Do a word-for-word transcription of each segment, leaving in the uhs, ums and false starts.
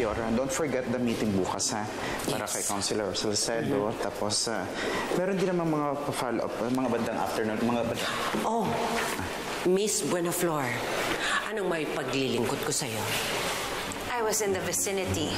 Mayora, don't forget the meeting bukas, ha? Para Yes. kay Councilor Salcedo. Mm-hmm. Tapos, uh, meron din naman mga pa-follow up, mga bandang afternoon, mga bandang... Oh, Miss Buenaflor, anong may paglilingkod ko sa'yo? I was in the vicinity.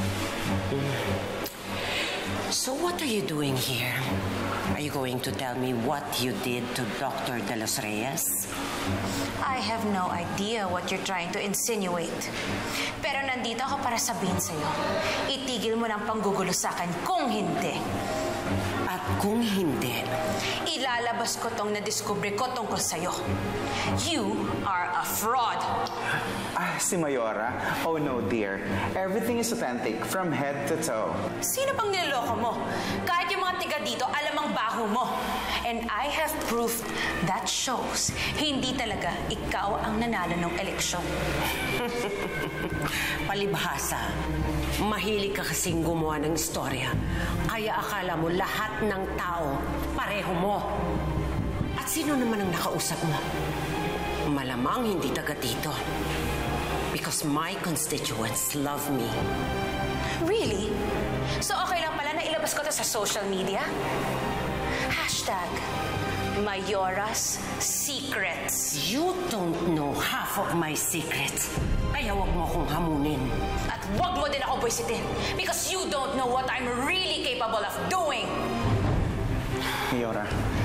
So what are you doing here? Are you going to tell me what you did to Doctor De Los Reyes? I have no idea what you're trying to insinuate. Pero nandito ako para sabihin sa'yo, itigil mo ng panggugulo sa akin kung hindi. At kung hindi, ilalabas ko tong nadiskubre ko tungkol sa'yo. You are a fraud. Ah, si Mayora? Oh no, dear. Everything is authentic from head to toe. Sino pang niloloko mo? Kahit yung mga tiga dito, alam ang baho mo. And I have proof that shows hindi talaga ikaw ang nanalo ng eleksyon. palibhasa, mahilig ka kasing gumawa ng istorya. Kaya akala mo lahat ng tao pareho mo. At sino naman ang nakausap mo? Malamang hindi taga dito. Because my constituents love me. Really? So okay lang pala na ilabas ko to sa social media? Hashtag Mayora's Secrets. You don't know half of my secrets. Kaya wag mo akong hamunin. At wag mo din ako buwisitin. Because you don't know what I'm really capable of doing. Mayora.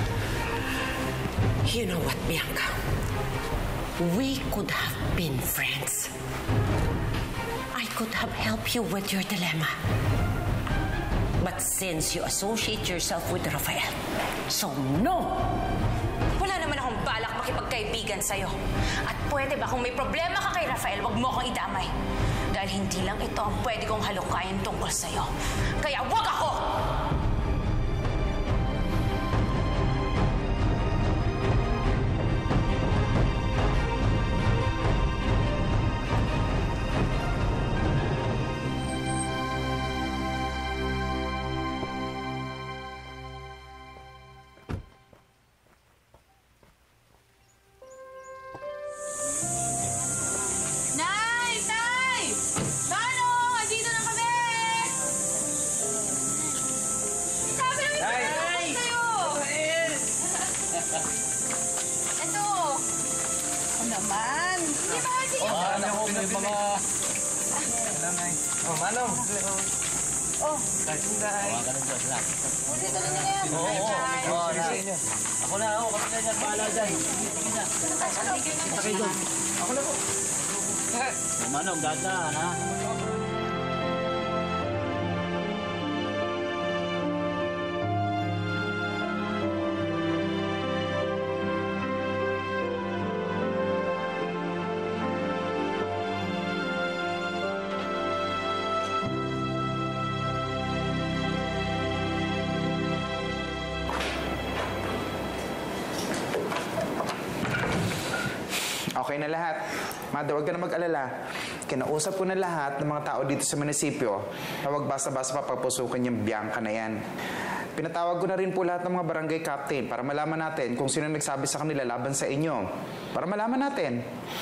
You know what, Bianca? We could have been friends. I could have helped you with your dilemma. But since you associate yourself with Rafael, so no! Wala naman akong balak makipagkaibigan sa'yo. At pwede ba kung may problema ka kay Rafael, wag mo akong idamay. Dahil hindi lang ito ang pwede kong halukayin tungkol sa'yo. Kaya wag ako! Oh, Manong. Oh. Day. Oh, ganun po sila. Pwede tuloy nyo na yan. Oo, oo. Oo, na. Ako na, ako. Kapag na dyan, pahala dyan. Sige na. Kita kayo doon. Ako na po. Oh, Manong, dadaan, ha? Okay na lahat. Mother, huwag ka na mag-alala. Kinausap ko na lahat ng mga tao dito sa munisipyo na huwag basta-basta papapasukan yung Bianca na yan. Pinatawag ko na rin po lahat ng mga barangay captain para malaman natin kung sino nagsabi sa kanila laban sa inyo. Para malaman natin.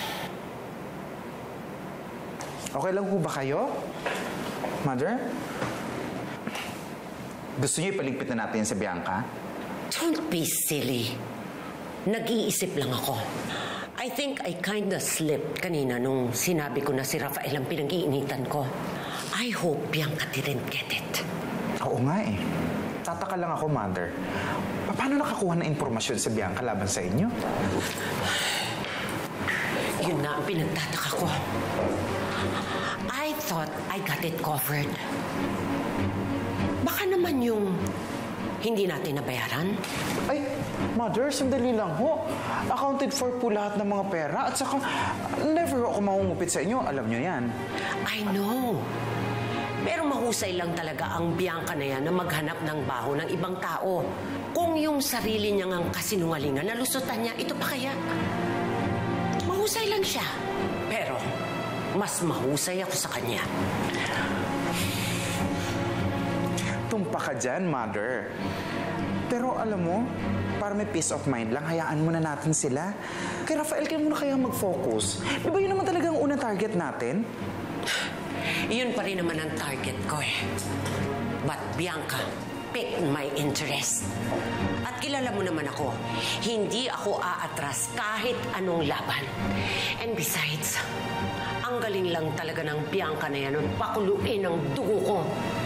Okay lang po ba kayo? Mother? Gusto niyo ipaligpit na natin sa Bianca? Don't be silly. Nag-iisip lang ako. I think I kinda slipped kanina nung sinabi ko na si Rafael ang pinag-iinitan ko. I hope Bianca didn't get it. Oo nga eh. Tataka lang ako, Mother. Paano nakakuha ng impormasyon si Bianca laban sa inyo? Yun na ang pinagtataka ko. I thought I got it covered. Baka naman yung hindi natin nabayaran? Ay, Mother, sandali lang ho. Accounted for po lahat ng mga pera at saka never ako mangungupit sa inyo. Alam nyo yan. I know. Pero mahusay lang talaga ang Bianca na yan na maghanap ng baho ng ibang tao. Kung yung sarili niya ngang kasinungalingan, nalusutan niya, ito pa kaya? Mahusay lang siya. Pero mas mahusay ako sa kanya. Tumpa ka dyan, Mother. Pero alam mo, para may peace of mind lang, hayaan muna natin sila. Kay Rafael, kayo muna kaya mag-focus. Di ba yun naman talaga ang unang target natin? Iyon pa rin naman ang target ko eh. But Bianca piqued my interest. At kilala mo naman ako, hindi ako aatras kahit anong laban. And besides, ang galing lang talaga ng Bianca na yan, pakuluin ang dugo ko.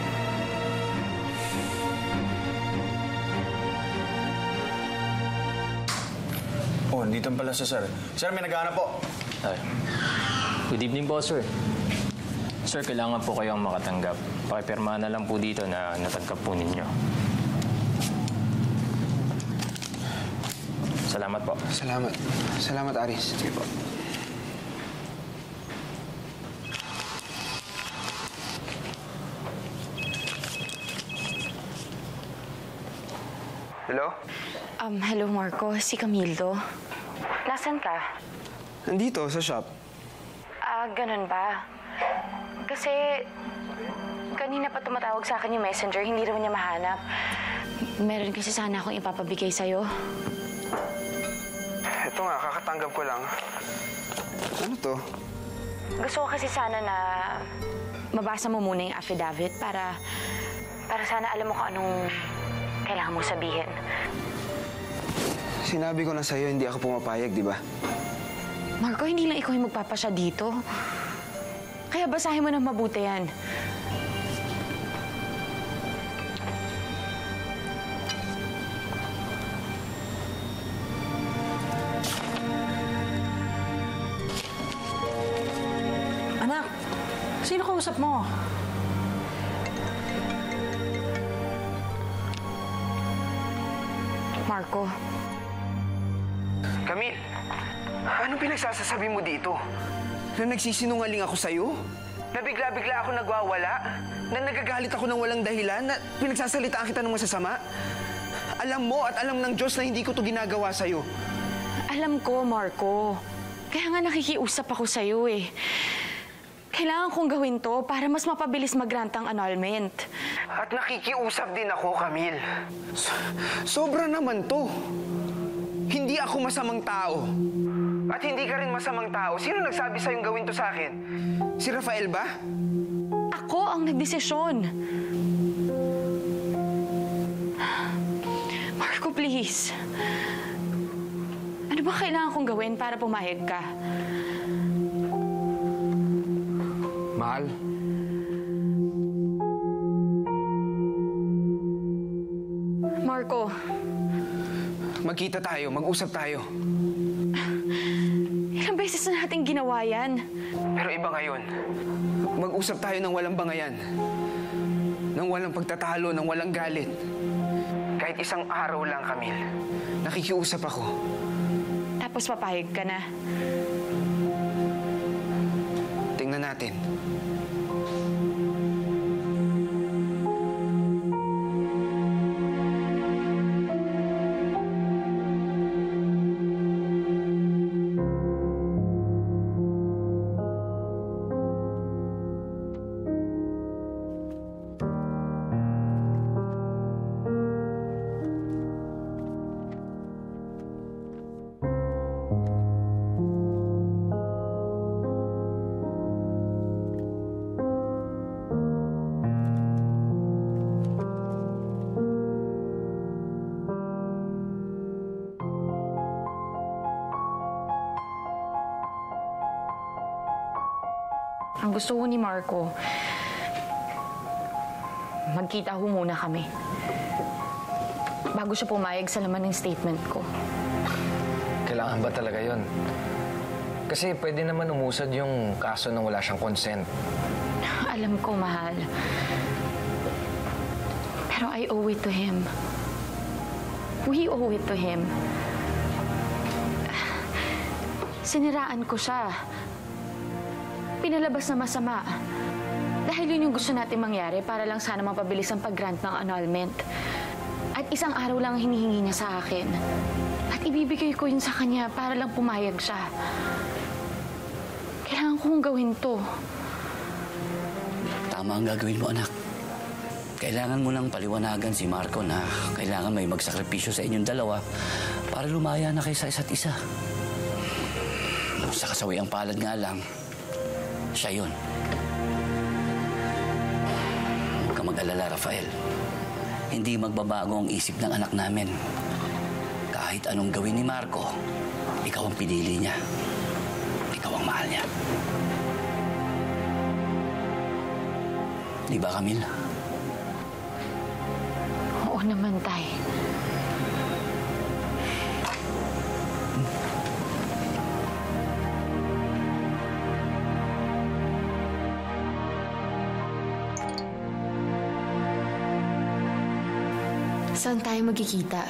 Oh, dito pala si sir. Sir, may naghahanap po. Ay. Good evening po, sir. Sir, kailangan po kayong makatanggap. Pakipirmahan na lang po dito na natanggap po ninyo. Salamat po. Salamat. Salamat, Aris. Sige po. Hello? Um, hello Marco, si Camilo. Nasaan ka? Nandito, sa shop. Ah, ganun ba? Kasi kanina pa tumatawag sa akin yung messenger, hindi naman niya mahanap. Meron kasi sana akong ipapabigay sa'yo. Ito nga, kakatanggap ko lang. Ano to? Gusto ko kasi sana na mabasa mo muna yung affidavit para para sana alam mo kung anong kailangan mo sabihin. Sinabi ko na sa'yo, hindi ako pumapayag, di ba? Marco, hindi lang ikaw yung magpapasya dito. Kaya basahin mo ng mabuti yan. Anak, sino kausap mo? Marco. Camille, anong pinagsasasabi mo dito? Na nagsisinungaling ako sa'yo? Na bigla-bigla ako nagwawala? Na nagagalit ako ng walang dahilan? Na pinagsasalitaan kita ng masasama? Alam mo at alam ng Diyos na hindi ko to ginagawa sa'yo. Alam ko, Marco. Kaya nga nakikiusap ako sa'yo eh. Kailangan kong gawin to para mas mapabilis mag-grant ang annulment. At nakikiusap din ako, Camille. So, sobra naman to. Hindi ako masamang tao. At hindi ka rin masamang tao. Sino nagsabi sa'yong gawin to sa akin? Si Rafael ba? Ako ang nagdesisyon. Marco, please. Ano ba kailangan kong gawin para pumayag ka? Mahal. Marco. Magkita tayo, mag-usap tayo. Ilang beses na natin ginawa yan. Pero iba ngayon. Mag-usap tayo ng walang bangayan. Ng walang pagtatalo, ng walang galit. Kahit isang araw lang, Camille. Nakikiusap ako. Tapos papayag ka na. Tingnan natin. Ang gusto ko ni Marco, magkita ho muna kami. Bago siya pumayag sa laman ng statement ko. Kailangan ba talaga yon? Kasi pwede naman umusad yung kaso nang wala siyang consent. Alam ko, mahal. Pero I owe it to him. We owe it to him. Siniraan ko siya. Pinalabas na masama. Dahil yun yung gusto natin mangyari para lang sana mapabilis ang pag-grant ng annulment. At isang araw lang ang hinihingi niya sa akin. At ibibigay ko yun sa kanya para lang pumayag siya. Kailangan kong gawin to. Tama ang gagawin mo, anak. Kailangan mo nang paliwanagan si Marco na kailangan may magsakripisyo sa inyong dalawa para lumaya na kayo sa isa't isa. Sa kasawiang palad nga lang, siya yun. mag-alala, Rafael. Hindi magbabago ang isip ng anak namin. Kahit anong gawin ni Marco, ikaw ang pinili niya. Ikaw ang mahal niya. Di ba, Camille? Oo naman, Tay. Saan tayo magkikita?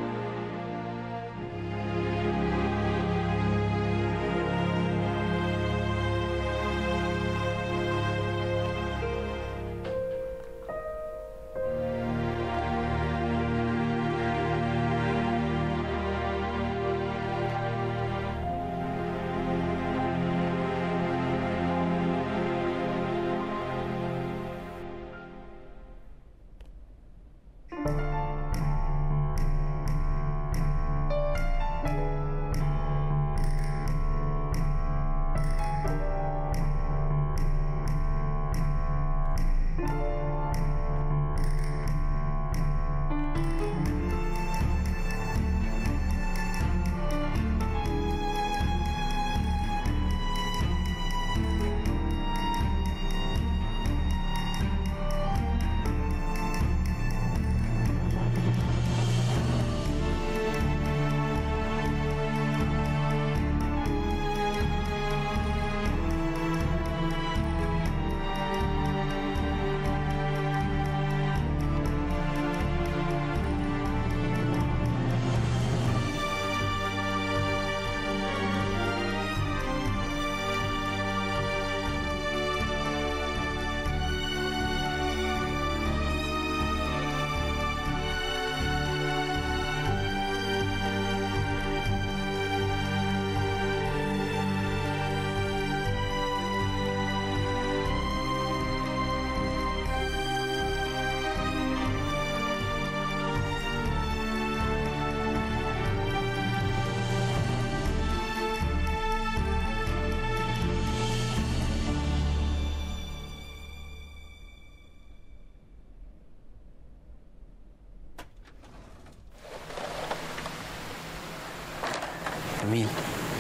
Camille.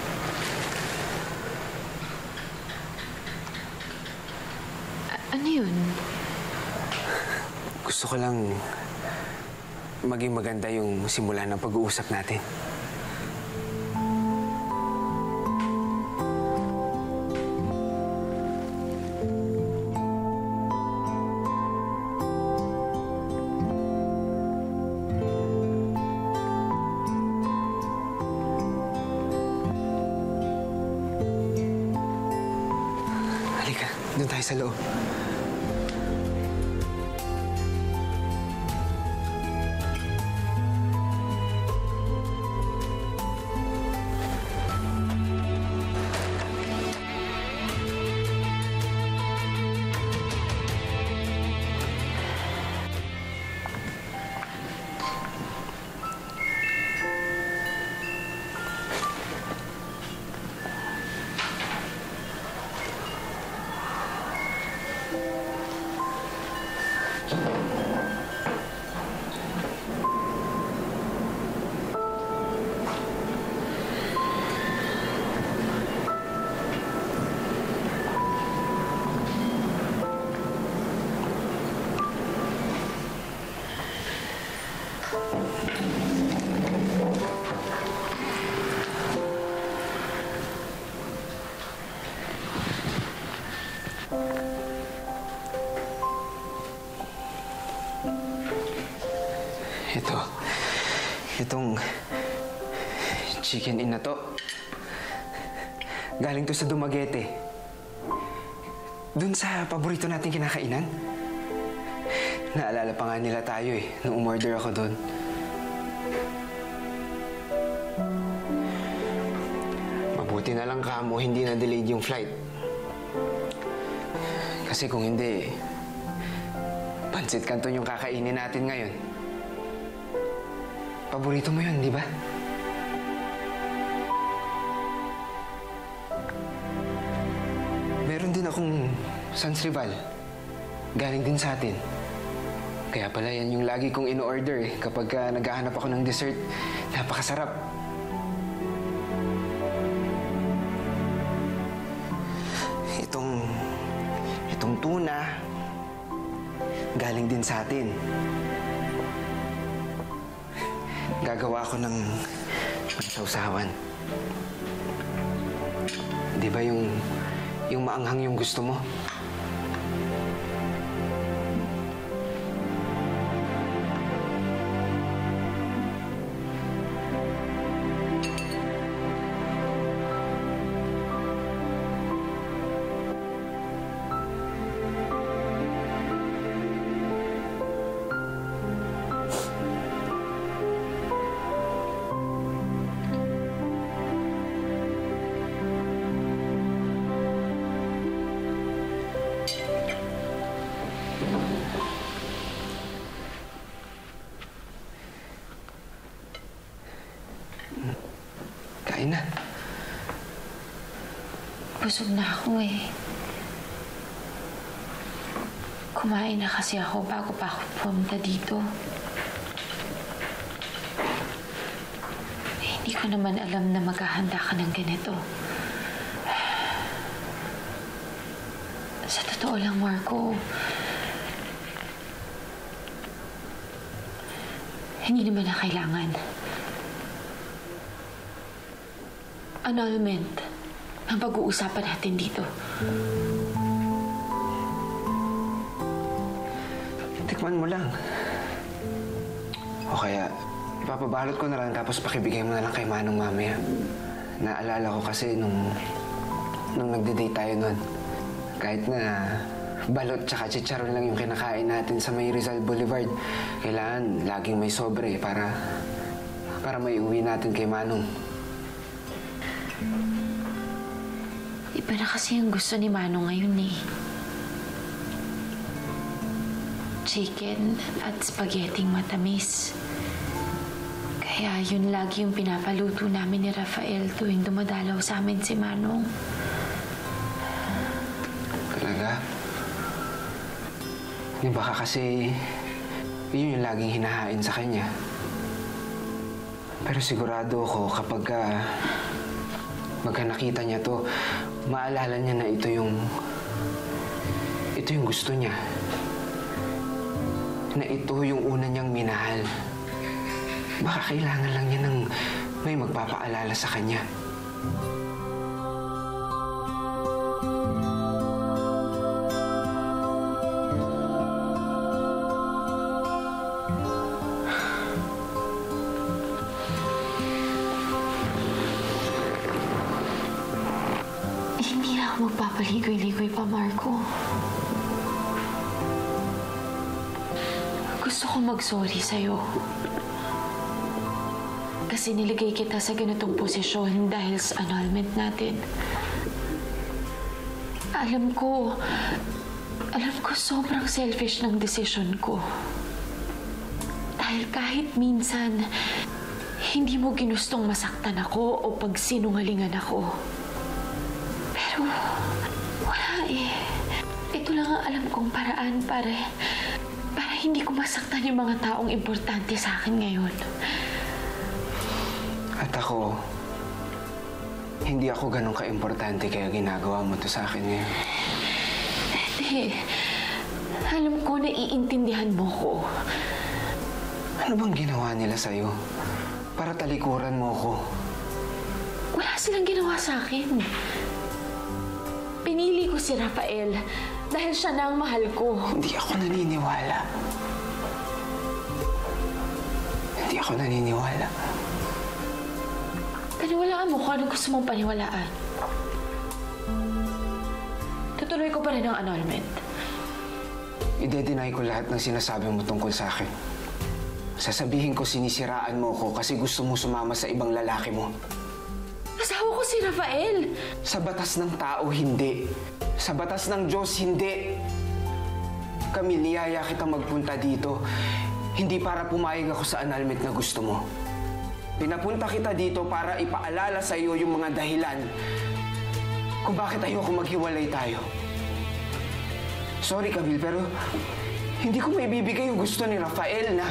A- ano yun? Gusto ko lang maging maganda yung simula ng pag-uusap natin. Doon tayo sa loob. Ito. Itong chicken in na to. Galing to sa Dumaguete. Doon sa paborito nating kinakainan. Naalala pa nga nila tayo eh, nung umorder ako doon. Mabuti na lang kamo, hindi na delayed yung flight. Kasi kung hindi, pansit canton yung kakainin natin ngayon. Paborito mo yun, di ba? Meron din akong Sans Rival. Galing din sa atin. Kaya pala yan yung lagi kong in-order eh, kapag uh, naghahanap ako ng dessert. Napakasarap. Itong, itong tuna, galing din sa atin. Gagawa ko ng, ng sausawan. Di ba yung, yung maanghang yung gusto mo? Kain na. Busog na ako eh. Kumain na kasi ako bago pa ako pumunta dito. Eh, hindi ko naman alam na maghahanda ka ng ganito. Sa totoo lang, Marco, hindi naman na kailangan. Annulment ang pag-uusapan natin dito. Tikman mo lang. O kaya, ipapabalot ko na lang tapos pakibigay mo na lang kay Manong mamaya. Naalala ko kasi nung, nung nagde-date tayo nun. Kahit na balot tsaka chicharon lang yung kinakain natin sa may Rizal Boulevard, kailangan laging may sobre para, para may uwi natin kay Manong. Iba na kasi yung gusto ni Manong ngayon eh. Chicken at spaghetting matamis. Kaya yun lagi yung pinapaluto namin ni Rafael tuwing dumadalaw sa amin si Manong. Talaga? Di baka kasi yun yung laging hinahain sa kanya. Pero sigurado ako kapag uh, magka nakita niya to, maalala niya na ito yung ito yung gusto niya. Na ito yung una niyang minahal. Baka kailangan lang niya ng may magpapaalala sa kanya. Hindi na ako magpapaligoy-ligoy pa, Marco. Gusto ko mag-sorry sa'yo. Kasi niligay kita sa ganitong posisyon dahil sa annulment natin. Alam ko, alam ko sobrang selfish ng desisyon ko. Dahil kahit minsan, hindi mo ginustong masaktan ako o pagsinungalingan ako. Pero, wala eh. Ito lang ang alam kong paraan para, para hindi ko masaktan yung mga taong importante sa akin ngayon. At ako, hindi ako ganun ka-importante kaya ginagawa mo to sa akin ngayon. Eh, alam ko na iintindihan mo ko. Ano bang ginawa nila sa'yo? Para talikuran mo ko. Wala silang ginawa sa akin. Pinili ko si Rafael dahil siya na ang mahal ko. Hindi ako naniniwala. Hindi ako naniniwala. Paniwalaan mo kung anong gusto mong paniwalaan. Tutuloy ko pa rin ang annulment. Ide-deny ko lahat ng sinasabi mo tungkol sa akin. Sasabihin ko sinisiraan mo ko kasi gusto mo sumama sa ibang lalaki mo. Asawa ko si Rafael. Sa batas ng tao, hindi. Sa batas ng Diyos, hindi. Kami, niyaya kitang magpunta dito. Hindi para pumayag ako sa annulment na gusto mo. Pinapunta kita dito para ipaalala sa iyo yung mga dahilan kung bakit ayoko maghiwalay tayo. Sorry, Camille, pero Hindi ko maibibigay yung gusto ni Rafael na...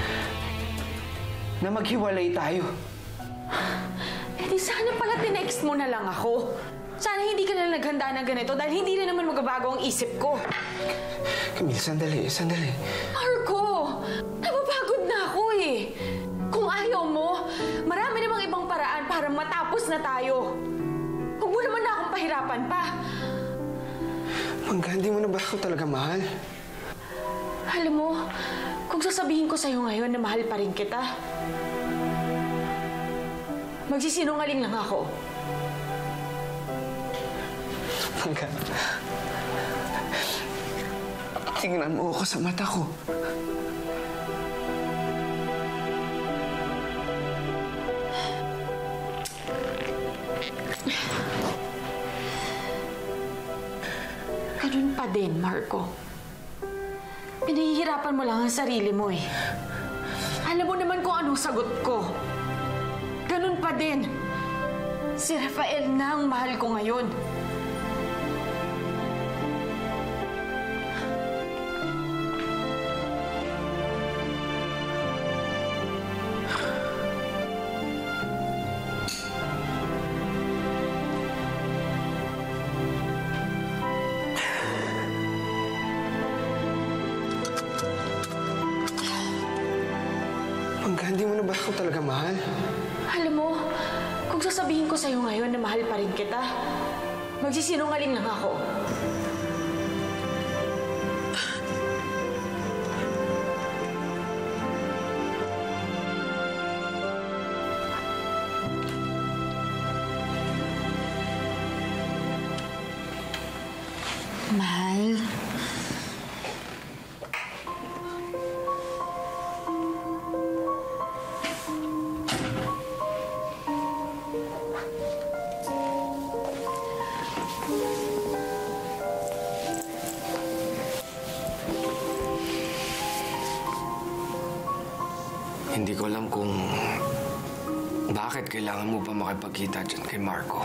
na maghiwalay tayo. Eh di sana pala tinext mo na lang ako. Sana hindi ka na naghanda ng ganito dahil hindi na naman magbabago ang isip ko. Camille, sandali, sandali. Marco! Napapagod na ako eh. Kung ayaw mo, marami namang ibang paraan para matapos na tayo. Huwag mo naman na akong pahirapan pa. Mangga, hindi mo na ba ako talaga mahal? Alam mo, kung sasabihin ko sa'yo ngayon na mahal pa rin kita, magsisinungaling lang ako. Mangga, tingnan mo ako sa mata ko. Ganun pa din, Marco. Pinahihirapan mo lang ang sarili mo eh. Alam mo naman kung anong sagot ko. Ganun pa din. Si Rafael na ang mahal ko ngayon. Mangga, hindi mo na ba ako talaga mahal? Alam mo, kung sasabihin ko sa'yo ngayon na mahal pa rin kita, magsisinungaling lang ako. Mahal. Hindi ko alam kung bakit kailangan mo pa makipagkita dyan kay Marco.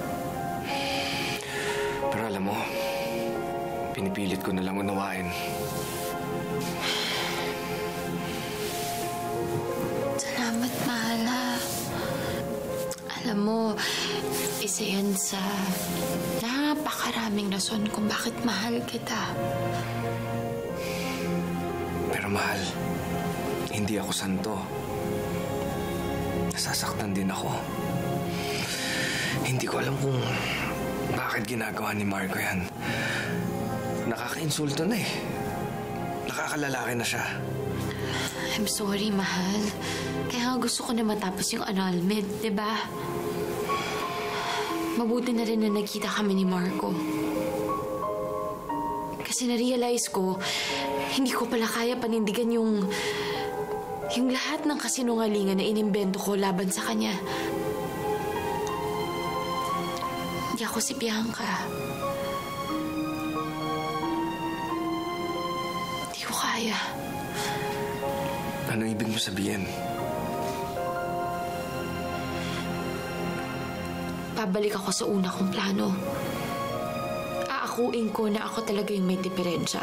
Pero alam mo, pinipilit ko na lang unawain. Salamat, mahal ha. Alam mo, isa yan sa napakaraming rason kung bakit mahal kita. Pero mahal, hindi ako santo. Nasasaktan din ako. Hindi ko alam kung bakit ginagawa ni Marco yan. Nakaka-insulto na eh. Nakakalalaki na siya. I'm sorry, mahal. Kaya nga gusto ko na matapos yung annulment, di ba? Mabuti na rin na nagkita kami ni Marco. Kasi na-realize ko, hindi ko pala kaya panindigan yung... yung lahat ng kasinungalingan na inimbento ko laban sa kanya. Hindi ako si Bianca. Hindi ko kaya. Ano ibig mo sabihin? Pabalik ako sa una kong plano. Aakuin ko na ako talaga yung may diferensya.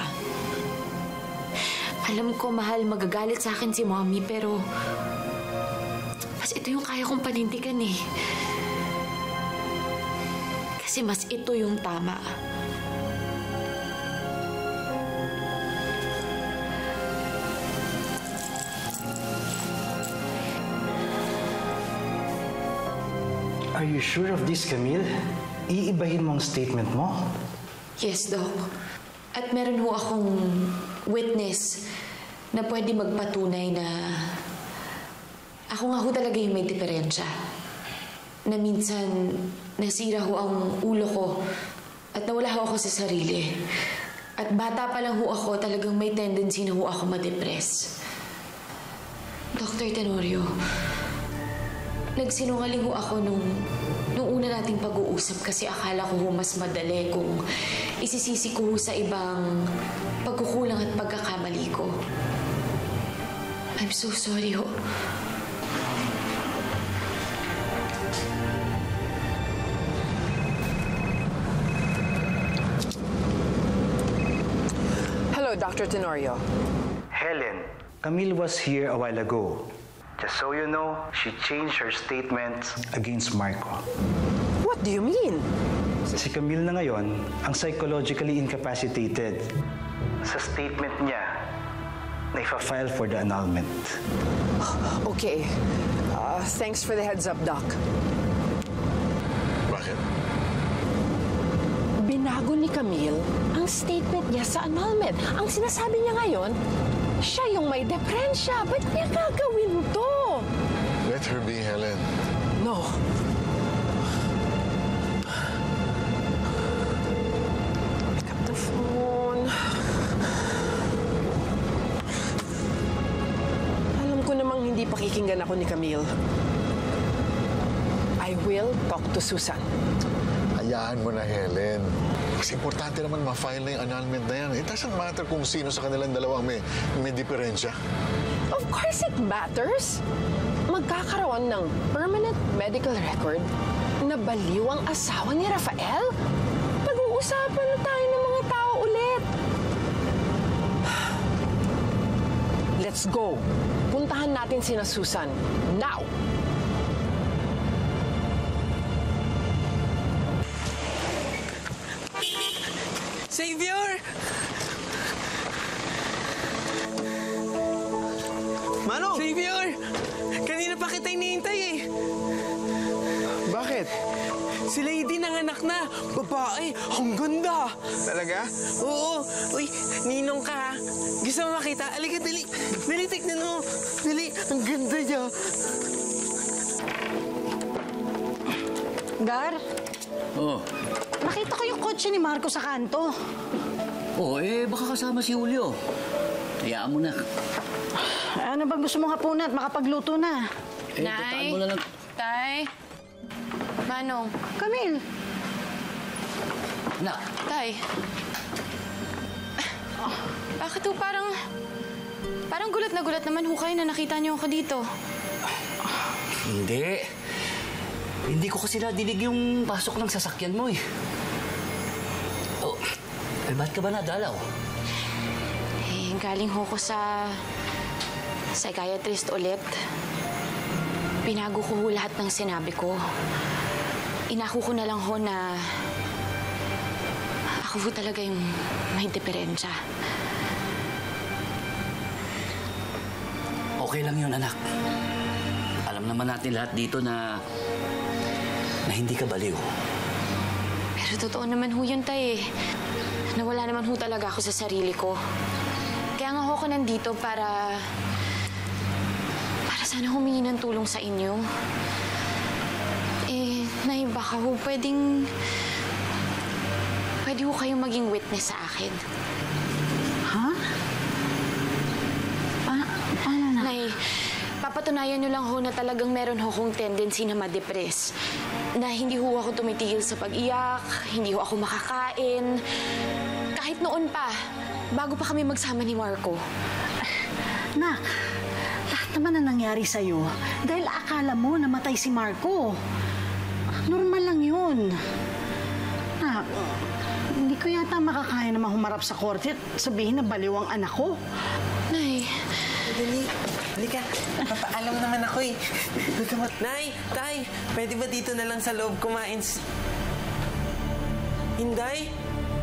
Alam ko, mahal, magagalit sa akin si Mommy, pero... mas ito yung kaya kong panindigan eh. Kasi mas ito yung tama. Are you sure of this, Camille? Iibahin mo ang statement mo? Yes, Doc. At meron ho akong witness na pwede magpatunay na ako nga ho talaga yung may diferensya. Na minsan nasira ho ang ulo ko at nawala ho ako sa sarili. At bata pa lang ho ako, talagang may tendency na ho ako ma-depress. Doctor Tenorio, nagsinungaling ho ako nung, nung una nating pag-uusap kasi akala ko ho mas madali kung isisisi ko ho sa ibang pagkukulang at pagkakamali ko. I'm so sorry ho. Doctor Tenorio. Helen, Camille was here a while ago. Just so you know, she changed her statements against Marco. What do you mean? Si Camille na ngayon ang psychologically incapacitated. Sa statement niya, na ifa-file for the annulment. Okay. Uh, thanks for the heads up, Doc. Bakit? Binago ni Camille ang statement niya sa annulment. Ang sinasabi niya ngayon, siya yung may depresya. Ba't niya gagawin to? Let her be, Helen. No. Pick up the phone. Alam ko namang hindi pakikinggan ako ni Camille. I will talk to Susan. Hayaan mo na, Helen. Mas importante naman ma-file na yung annulment na yan. It doesn't matter kung sino sa kanilang dalawang may, may diferensya. Of course it matters. Magkakaroon ng permanent medical record na baliw ang asawa ni Rafael? Pag-uusapan na tayo ng mga tao ulit. Let's go. Puntahan natin sina Susan. Now! Xavier! Manong! Xavier! Kanina pa kita hinihintay eh. Bakit? Si Lady nanganak na. Babae. Ang ganda. Talaga? Oo. Uy, ninong ka ha. Gusto mo makita? Alika, dali. Dali, tignan mo. Dali. Ang ganda niya. Gar, Oh. nakita ko yung kotse ni Marco sa kanto. Oh, eh, baka kasama si Julio. Hayaan mo na. Ano bang gusto mong hapunan at makapagluto na? Eh, tataan mo na lang. Tay? Manong? Camille? Anak. Tay? Bakit ho parang... Parang gulat na gulat naman ho kayo na nakita niyo ako dito. Hindi. Hindi ko kasi nadinig yung pasok ng sasakyan mo eh. Oh, eh, ba't ka ba nadalaw? Eh, galing ho ko sa... psychiatrist ulit. Pinago ko ho lahat ng sinabi ko. Inako ko na lang ho na... ako ho talaga yung may diferensya. Okay lang yun, anak. Alam naman natin lahat dito na... na hindi ka baliw. Pero totoo naman ho yun, tay. Nawala naman ho talaga ako sa sarili ko. Kaya nga ho ko nandito para... para sana humingi ng tulong sa inyo. Eh, Nay, baka ho pwedeng... pwede ho kayong maging witness sa akin. Ha? Pa- paano na? Nay, papatunayan niyo lang ho na talagang meron ho kong tendency na ma-depress. Na hindi ho ako tumitigil sa pag-iyak, hindi ho ako makakain. Kahit noon pa, bago pa kami magsama ni Marco. Nak, lahat naman na nangyari sa'yo dahil akala mo namatay si Marco. Normal lang yun. Nak, hindi ko yata makakaya naman humarap sa korte at sabihin na baliw ang anak ko. Nay. Dali. Halika. Papaalam naman ako eh. Nay, tay, pwede ba dito na lang sa loob kumain? Hinday?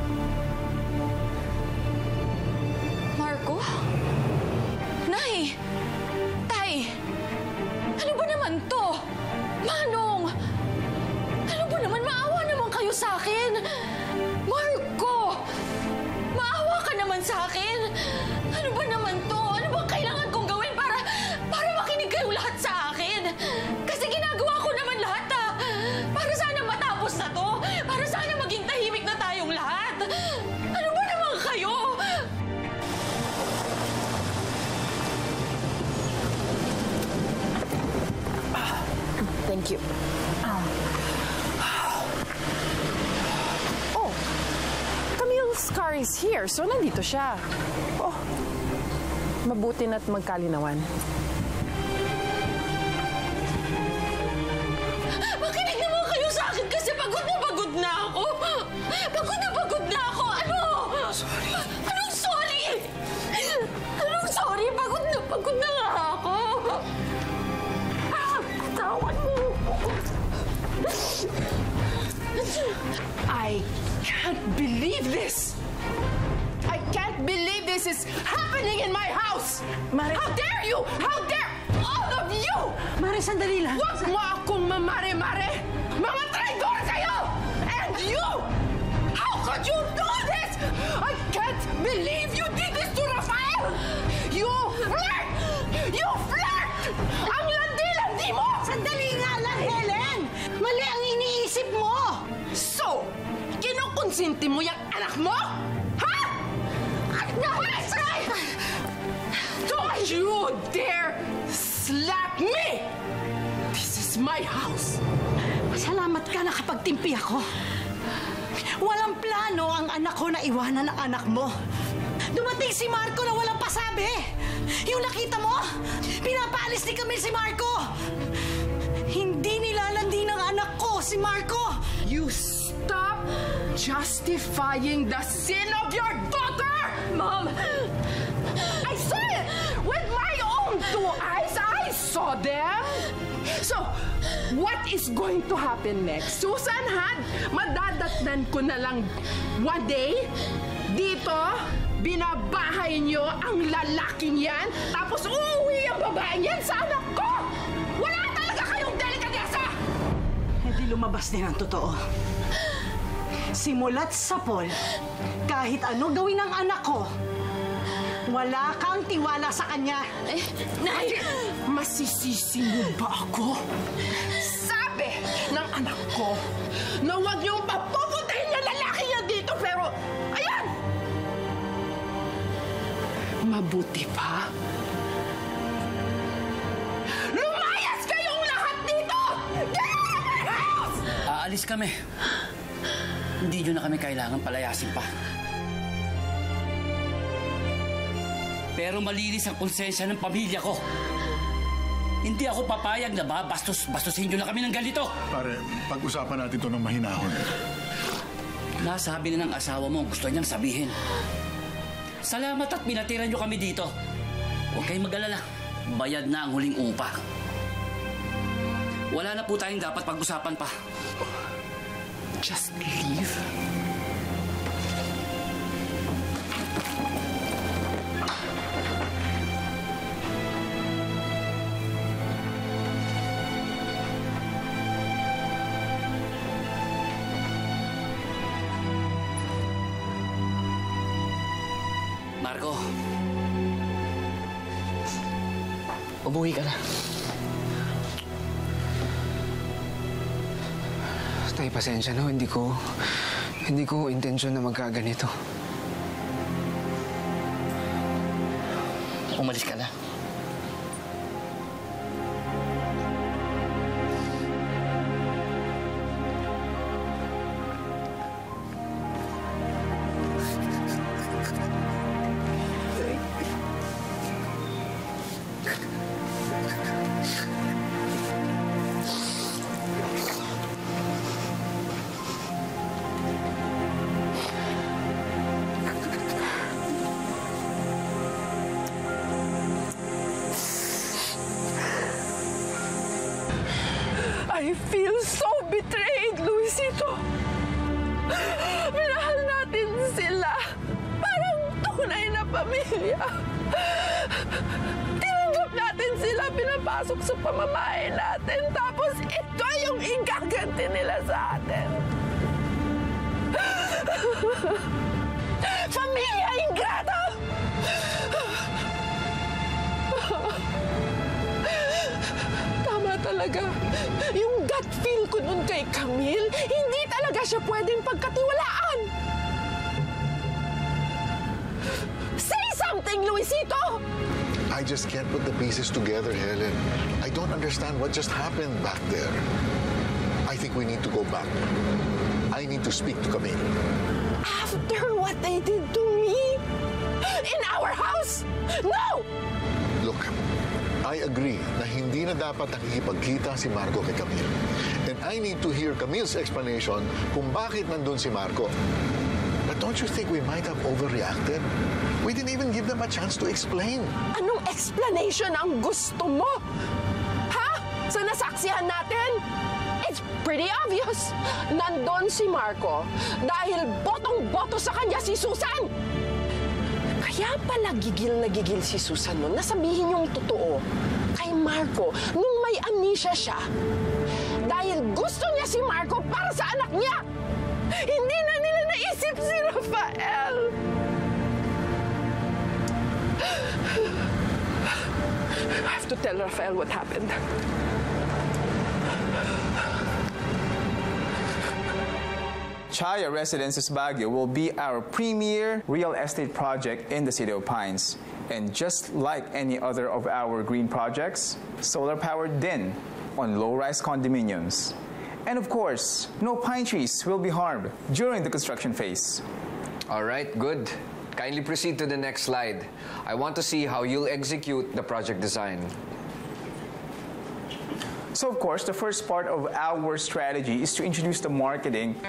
Marco? Nay! Tay! Ano ba naman to? Manong! Ano ba naman? Maawa naman kayo sa akin! Marco! Maawa ka naman sa akin! Ano ba naman to? Ano ba kailangan kong gawin para para makinig kayo lahat sa akin? Kasi ginagawa ko naman lahat ah! Para sana matapos na to! Para sana maging tahimik na tayong lahat! Ano ba naman kayo? Thank you. Oh, Camille's car is here, so nandito siya. Oh, mabuti na't magkalinawan. Makinig naman kayo sa akin kasi pagod na pagod na ako. Pagod na pagod na ako. Ano? Sorry. Anong sorry? can't believe this! I can't believe this is happening in my house! Mare... How dare you! How dare all of you! Mare, sandali lang. Huwag mo akong mamare-mare! Mga traidor kayo! And you! How could you do this? I can't believe you did this to Rafael! You flirt! You flirt! Ang landi-landi mo! Sandali nga lang, Helen! Mali ang iniisip mo! So, kinukonsinti mo yung anak mo? Ha? Don't you dare slap me! This is my house! Salamat ka nakapagtimpi ako. Walang plano ang anak ko na iwanan ang anak mo. Dumating si Marco na walang pasabi. Yung nakita mo, pinapaalis ni Camille si Marco. Hindi nilalandi ng anak ko si Marco. You stop justifying the sin of your daughter! Mom, I saw it with my own two eyes. I saw them. So, what is going to happen next? Susan, ha? Madadatnan ko na lang one day, dito, binabahay niyo ang lalaking yan, tapos uuwi ang babaeng yan sa anak ko! Wala talaga kayong delikadesa! Hindi lumabas din ang totoo. Simulat sa Paul, kahit ano gawin ng anak ko, wala kang tiwala sa kanya. Eh, Nay, masisisi mo ba ako? Sabi ng anak ko na huwag niyong papupuntahin yung lalaki niya dito, pero ayan! Mabuti pa. Lumayas kayong lahat dito! Get out of my house! Aalis kami. Hindi nyo na kami kailangan palayasin pa. Pero malinis ang konsensya ng pamilya ko. Hindi ako papayag na babastos-bastusin nyo na kami ng ganito. Pare, pag-usapan natin ito ng mahinahon. Nasabi na ng asawa mo gusto niyang sabihin. Salamat at pinatira nyo kami dito. Huwag kayong mag-alala. Bayad na ang huling upa. Wala na po tayong dapat pag-usapan pa. Just leave. Marco. Umuwi ka na. Tay, pasensya na. Hindi ko... Hindi ko intensyon na magkaganito. Umalis ka na. I feel so betrayed, Luisito. Minahal natin sila. Parang tunay na pamilya. Tinanggap natin sila, pinapasok sa pamamahay natin. Tapos ito yung igaganti nila sa atin. Pamilya ingrata! Tama talaga. Yung gut feel ko nun kay Camille, hindi talaga siya pwedeng pagkatiwalaan. Say something, Luisito! I just can't put the pieces together, Helen. I don't understand what just happened back there. I think we need to go back. I need to speak to Camille. After what they did to me? In our house? No! Look, I agree na hindi na dapat nakikipagkita si Marco kay Camille. And I need to hear Camille's explanation kung bakit nandun si Marco. But don't you think we might have overreacted? We didn't even give them a chance to explain. Anong explanation ang gusto mo? Ha? Sa nasaksihan natin? It's pretty obvious. Nandun si Marco dahil botong-boto sa kanya si Susan. Kaya pala gigil na gigil si Susan nun na sabihin yung totoo kay Marco nung may amnesia siya. Dahil gusto niya si Marco para sa anak niya. Hindi na nila naisip si Rafael. I have to tell Rafael what happened. Chaya Residences Baguio will be our premier real estate project in the City of Pines. And just like any other of our green projects, solar-powered din on low-rise condominiums. And of course, no pine trees will be harmed during the construction phase. All right, good. Kindly proceed to the next slide. I want to see how you'll execute the project design. So of course, the first part of our strategy is to introduce the marketing.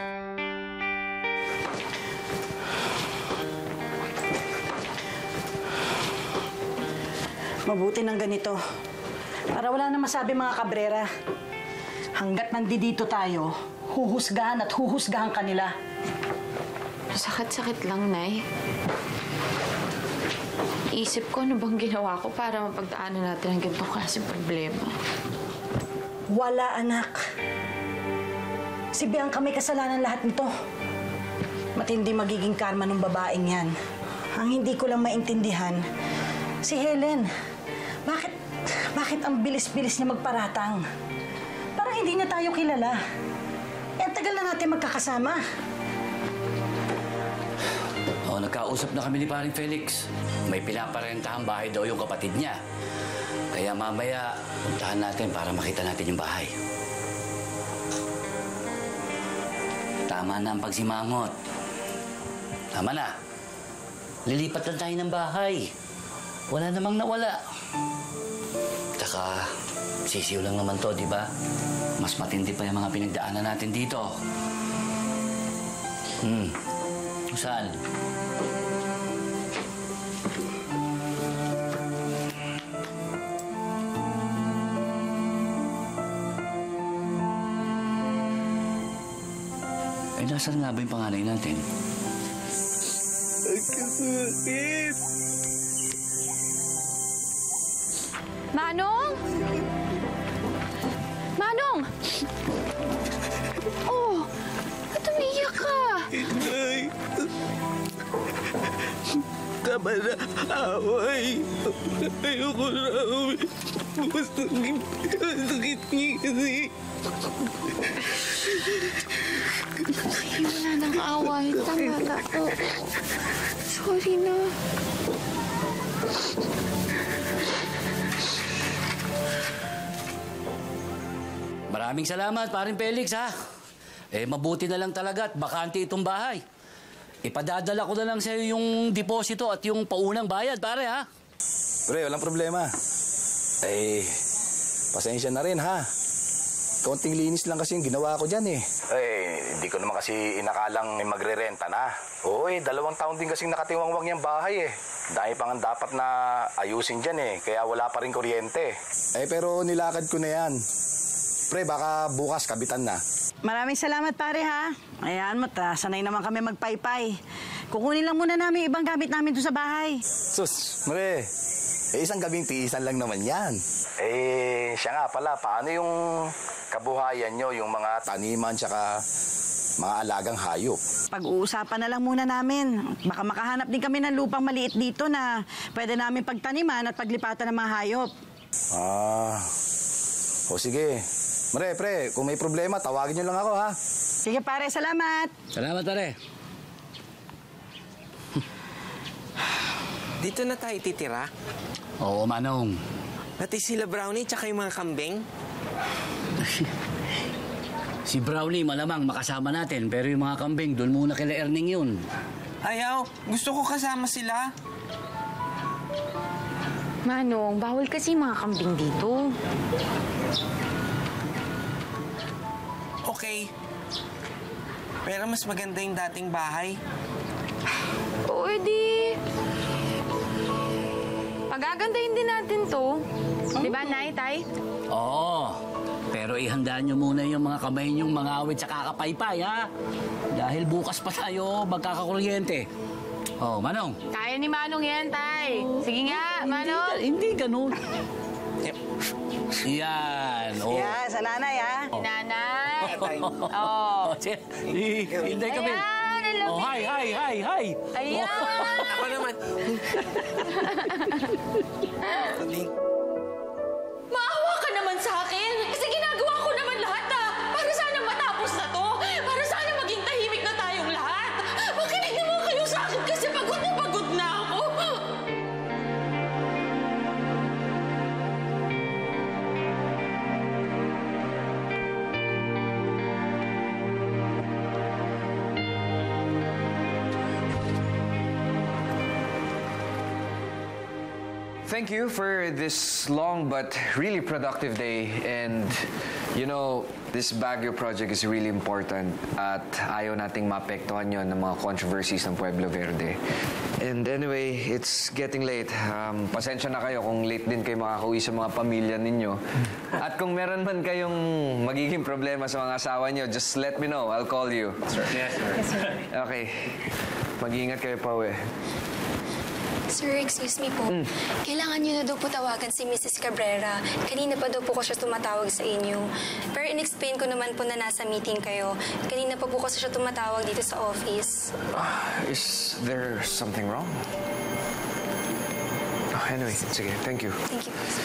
Mabuti ng ganito. Para wala na masabi mga kabrera. Hanggat nandito tayo, huhusgahan at huhusgahan kanila. Sakit-sakit lang, Nay. Isip ko ano bang ginawa ko para mapagdaanan natin ang ganitong klaseng problema. Wala, anak. Si Bianca may kasalanan lahat nito. Matindi magiging karma ng babaeng yan. Ang hindi ko lang maintindihan, si Helen. Bakit, bakit ang bilis-bilis niya magparatang? Parang hindi niya tayo kilala. Eh, ang tagal na natin magkakasama. Oo, nagkausap na kami ni paring Felix. May pinaparentahang bahay daw yung kapatid niya. Kaya mamaya, puntahan natin para makita natin yung bahay. Tama na ang pagsimangot. Tama na. Lilipat lang tayo ng bahay. Wala namang nawala. Tsaka, sisiw lang naman to, di ba? Mas matindi pa yung mga pinagdaanan natin dito. Hmm. Saan? Eh, nasaan nga ba yung panganay natin? Nagkasakit. Manong! Manong! Oh, ba't umiiyak ka? Inay. Tama na away. Ayoko na away. Masakit. Masakit niya kasi. Ay, wala nang away. Tama na. Oh, sorry na. Maraming salamat, paring Felix, ha? Eh, mabuti na lang talaga at bakante itong bahay. Ipadadala ko na lang sa'yo yung deposito at yung paunang bayad, pare, ha? Pre, walang problema. Eh, pasensya na rin, ha? Konting linis lang kasi yung ginawa ko dyan, eh. Eh, hindi ko naman kasi inakalang may magre-renta na. Oo, eh, dalawang taon din kasing nakatiwangwang yung bahay, eh. Dahil pa nga dapat na ayusin dyan, eh. Kaya wala pa rin kuryente. Eh, pero nilakad ko na yan. Pre, baka bukas kabitan na. Maraming salamat, pare, ha? Ayan, mata, sanay naman kami magpaypay. Kukunin lang muna namin ibang gamit namin doon sa bahay. Sus, Mare, eh, isang gabing tiisan lang naman yan. Eh, siya nga pala, paano yung kabuhayan nyo, yung mga taniman tsaka mga alagang hayop? Pag-uusapan na lang muna namin. Baka makahanap din kami ng lupang maliit dito na pwede namin pagtaniman at paglipatan ng mga hayop. Ah, o sige. Mare, pre, kung may problema, tawagin nyo lang ako, ha? Sige, pare, salamat. Salamat, pare. Dito na tayo titira? Oo, Manong. Pati sila Brownie tsaka yung mga kambing? Si Brownie malamang makasama natin, pero yung mga kambing, doon muna kila Erning yun. Ayaw, gusto ko kasama sila. Manong, bawal kasi mga kambing dito. Okay. Pero mas maganda yung dating bahay. O, edi... Pagagandahin din natin to. Di ba, Nay, Tay? Oo, pero Pero ihanda nyo muna yung mga kamay nyong mga awit sa kakapaypay, ha? Dahil bukas pa tayo magkakakuryente. Oh, Manong. Kaya ni Manong yan, Tay. Sige nga, Manong. Hindi, hindi ganun. Yan. Oh. Yan, sa nanay, ha? Oh. Nanay. Oh. Hinday kami. Ayan, Oh, hi, hi, hi, hi. Ayan. Ako naman. Maawa ka naman sa akin! Kasi ginagawa ko naman lahat ah! Para sana matapos na to! Para sana maging tahimik na tayong lahat! Makinig naman kayo sa akin kasi pagod na pagod na ako! Thank you for this long but really productive day. And, you know, this Baguio project is really important at ayaw nating maapektuhan yon ng mga controversies ng Pueblo Verde. And anyway, it's getting late. Um, pasensya na kayo kung late din kayo makakauwi sa mga pamilya ninyo. At kung meron man kayong magiging problema sa mga asawa nyo, just let me know. I'll call you. Sir. Yes, sir. Yes, sir. Okay. Mag-iingat kayo pa, uwi. Sir, excuse me po. Mm. Kailangan niyo na daw po tawagan si Missus Cabrera. Kanina pa daw po ko siya tumatawag sa inyo. Pero in-explain ko naman po na nasa meeting kayo. Kanina pa po kasi siya tumatawag dito sa office. Uh, is there something wrong? Oh, anyway, sige. Thank you. Thank you po, sir.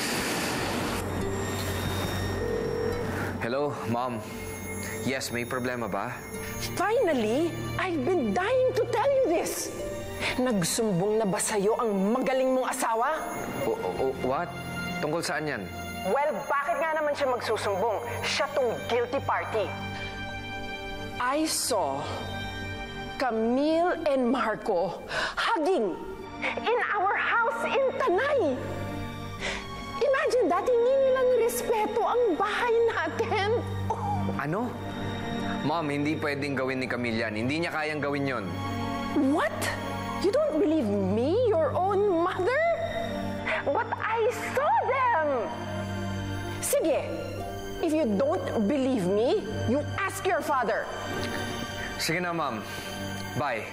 Hello, Mom. Yes, may problema ba? Finally, I've been dying to tell you this. Nagsumbong na ba sa'yo ang magaling mong asawa? O, o, what? Tungkol saan yan? Well, bakit nga naman siya magsusumbong? Siya tong guilty party. I saw Camille and Marco hugging in our house in Tanay. Imagine that, hindi nilang respeto ang bahay natin. Ano? Mom, hindi pwedeng gawin ni Camille yan. Hindi niya kayang gawin yon. What? You don't believe me, your own mother? But I saw them! Sige, if you don't believe me, you ask your father. Sige na, Mom. Bye.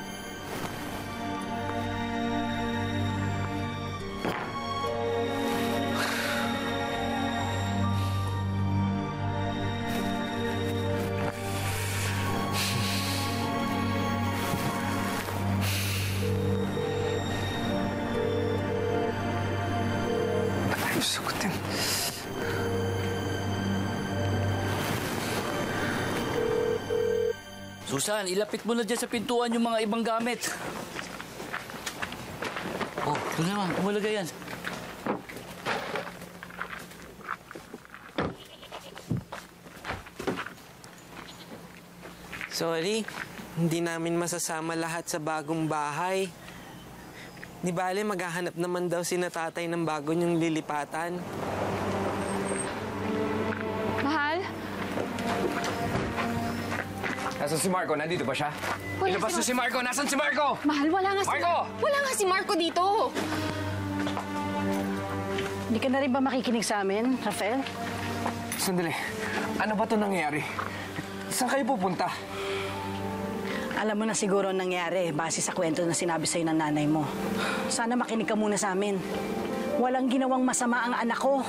Sugutin. Susan, ilapit mo na dyan sa pintuan yung mga ibang gamit. Oh, ito naman. Umalaga yan. Sorry, hindi namin masasama lahat sa bagong bahay. Di bale, maghahanap naman daw si na tatay ng bago niyong lilipatan. Mahal? Nasaan si Marco? Nandito ba siya? Wala Ilabas si si, si Marco! Nasaan si Marco? Mahal, wala nga si... Marco! Wala nga si Marco dito! Hindi ka na rin ba makikinig sa amin, Rafael? Sandali. Ano ba ito nangyayari? Saan kayo pupunta? Alam mo na siguro ang nangyari base sa kwento na sinabi sa'yo ng nanay mo. Sana makinig ka muna sa amin. Walang ginawang masama ang anak ko.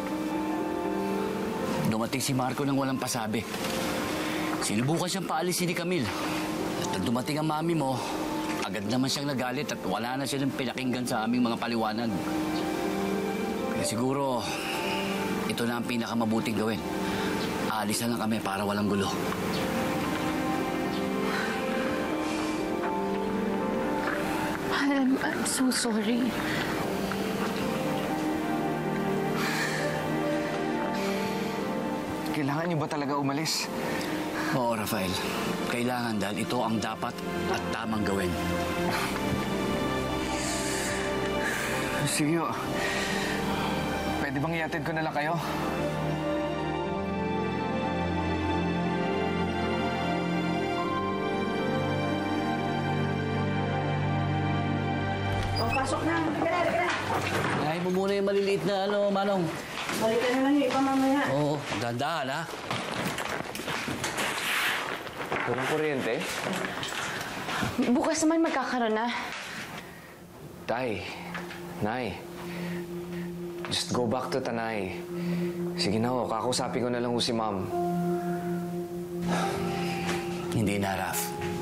Dumating si Marco nang walang pasabi. Sinubukan siyang paalisin ni Camille. At nang dumating ang mami mo, agad naman siyang nagalit at wala na silang pinakinggan sa aming mga paliwanag. Kaya siguro, ito na ang pinakamabuting gawin. Aalis na lang kami para walang gulo. I'm, I'm so sorry. Kailangan niyo ba talaga umalis? Oo, Rafael. Kailangan dahil ito ang dapat at tamang gawin. Sige, pwede bang iatid ko na lang kayo? O, pasok na. Kaya, kaya. Kaya mo muna yung maliliit na ano, Manong. Balikan na lang yung iba mamaya. Oo, dahan-dahan ha. Walang kuryente? Bukas naman magkakaroon na. Tay, Nay, just go back to Tanay. Sige na ho, kakausapin ko na lang ho si Ma'am. Hindi na, Raf.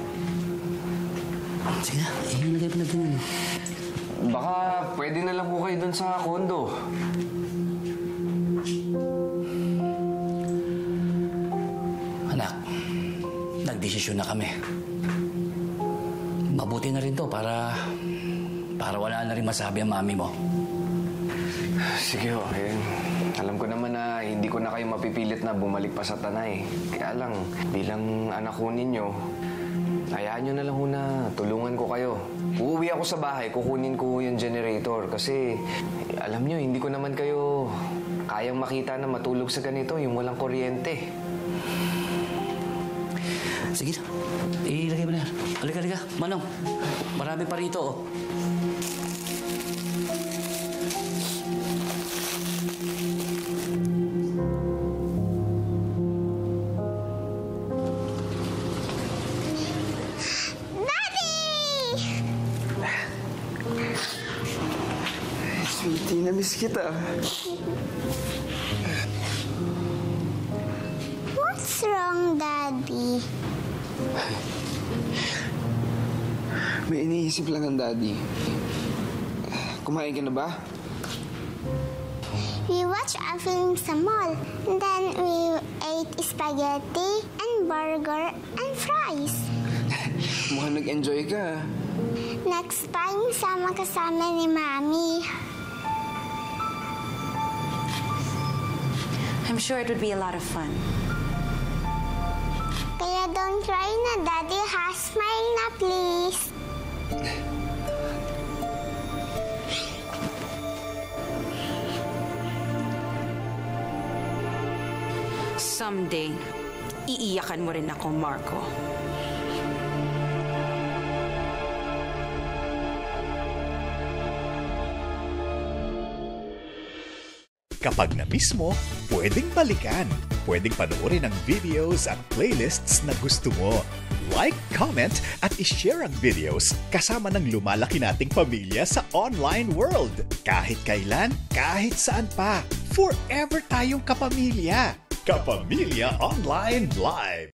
Sige na, eh, yun na kayo pinagtingin. Baka pwede na lang ho kayo dun sa kondo. Anak, nagdesisyon na kami. Mabuti na rin to para... para wala na rin masabi ang mami mo. Sige ho, eh, alam ko naman na hindi ko na kayo mapipilit na bumalik pa sa Tanay. Kaya lang, bilang anak ko ninyo, hayaan nyo na lang ho na tulungan ko kayo. Uuwi ako sa bahay, kukunin ko yung generator kasi alam nyo, hindi ko naman kayo kayang makita na matulog sa ganito, yung walang kuryente. Sige na, ilagay mo na yan. Halika, halika. Manong, marami pa rito, oh. Sweetie, na-miss kita. What's wrong, Daddy? May iniisip lang ang Daddy. Kumain ka na ba? We watched a film sa mall. Then we ate spaghetti and burger and fries. Mukhang nag-enjoy ka. Next time, sama kasama ni Mami. I'm sure it would be a lot of fun. Kaya don't cry na, Daddy. Ha? Smile na, please. Someday, iiyakan mo rin ako, Marco. Kapag na-miss mo, pwedeng balikan. Pwedeng panoorin ang videos at playlists na gusto mo. Like, comment, at ishare ang videos kasama ng lumalaki nating pamilya sa online world. Kahit kailan, kahit saan pa. Forever tayong kapamilya. Kapamilya Online Live.